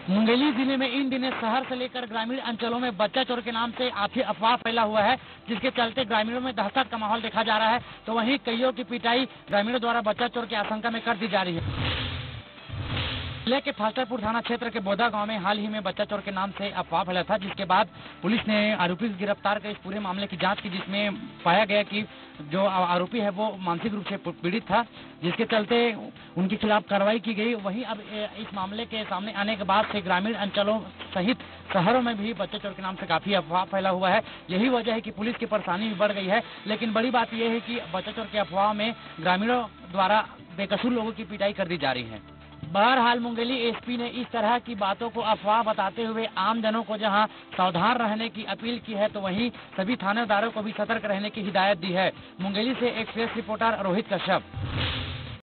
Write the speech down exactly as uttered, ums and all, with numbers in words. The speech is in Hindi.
मुंगेली जिले में इन दिनों शहर से लेकर ग्रामीण अंचलों में बच्चा चोर के नाम से काफी अफवाह फैला हुआ है, जिसके चलते ग्रामीणों में दहशत का माहौल देखा जा रहा है। तो वहीं कईयों की पिटाई ग्रामीणों द्वारा बच्चा चोर की आशंका में कर दी जा रही है। जिले के फास्टरपुर थाना क्षेत्र के बोदा गांव में हाल ही में बच्चा चोर के नाम से अफवाह फैला था, जिसके बाद पुलिस ने आरोपी को गिरफ्तार कर इस पूरे मामले की जांच की, जिसमें पाया गया कि जो आरोपी है वो मानसिक रूप से पीड़ित था, जिसके चलते उनके खिलाफ कार्रवाई की गई। वहीं अब इस मामले के सामने आने के बाद से ग्रामीण अंचलों सहित शहरों में भी बच्चा चोर के नाम से काफी अफवाह फैला हुआ है। यही वजह है कि पुलिस की परेशानी भी बढ़ गई है। लेकिन बड़ी बात यह है कि बच्चा चोर की अफवाह में ग्रामीणों द्वारा बेकसूर लोगों की पिटाई कर दी जा रही है। बहरहाल मुंगेली एसपी ने इस तरह की बातों को अफवाह बताते हुए आम जनों को जहां सावधान रहने की अपील की है, तो वहीं सभी थानेदारों को भी सतर्क रहने की हिदायत दी है। मुंगेली से एक्सप्रेस रिपोर्टर रोहित कश्यप।